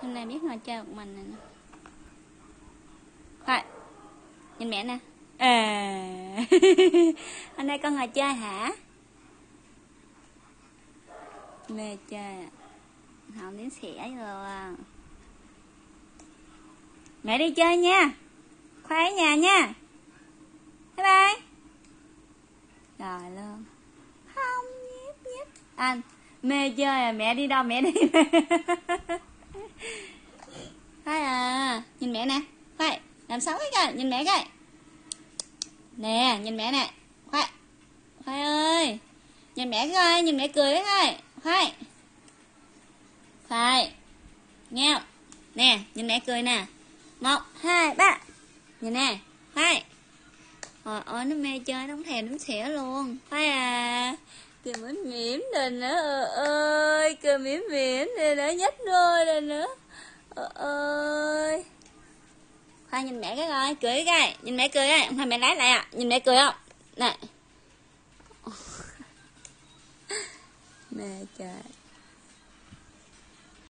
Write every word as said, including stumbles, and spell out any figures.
Anh này biết ngồi chơi một mình nè. Thôi, nhìn mẹ nè. À. Hôm nay con ngồi chơi hả? Mẹ chơi à? Không đến xỉa rồi. Mẹ đi chơi nha. Khoai ở nhà nha. Bye bye. Rồi luôn. Không nhép nhép. Anh mê chơi à, mẹ đi đâu mẹ đi. Khoai à, nhìn mẹ nè. Khoai, làm xấu cái coi, nhìn mẹ coi. Nè, nhìn mẹ nè. Khoai. Khoai ơi. Nhìn mẹ coi, nhìn mẹ cười đấy coi. Khoai. Khoai. Nghe không? Nè, nhìn mẹ cười nè. Một, hai, ba. Nhìn nè. Khoai. Trời ơi, nó mê chơi, nó không thèm, nó xỉa luôn. Khoai à. Cười mỉm mỉm rồi nữa. Ơi, cười mỉm mỉm rồi nữa, nhếch đôi rồi nữa. Ơi. Khoai nhìn mẹ cái coi, cười cái. Nhìn mẹ cười cái. Khoai mẹ lái lại à. Nhìn mẹ cười không? Nè. Mẹ trời.